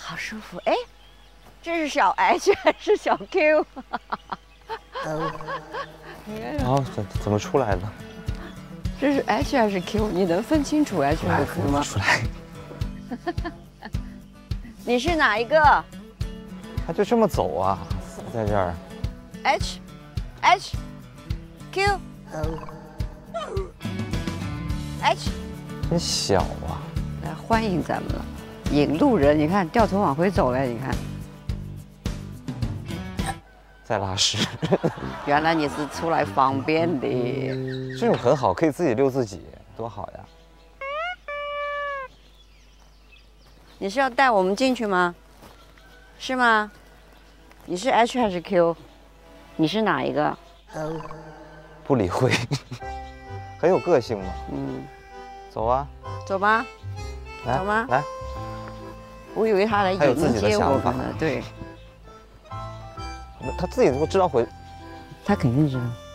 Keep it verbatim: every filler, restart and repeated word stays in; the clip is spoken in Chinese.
好舒服。哎，这是小 H 还是小 Q？ 啊，怎怎么出来的？ 这是 H 还是 Q？ 你能分清楚 H 和 Q 吗？ 出来。 你是哪一个？ 他就这么走啊，在这儿。 H H Q H。 真小啊！ 来欢迎咱们了，引路人，你看掉头往回走了，你看。 在拉屎。 原来你是出来方便的。 这种很好，可以自己遛自己，多好呀！ 你是要带我们进去吗？是吗？你是 H 还是 Q？ 你是哪一个？ 不理会，很有个性嘛。 嗯， 走啊， 走吧， 来走吗？ 来， 我以为他来他有自迎己的想法接我们呢，对， 他自己都知道回， 他肯定知道。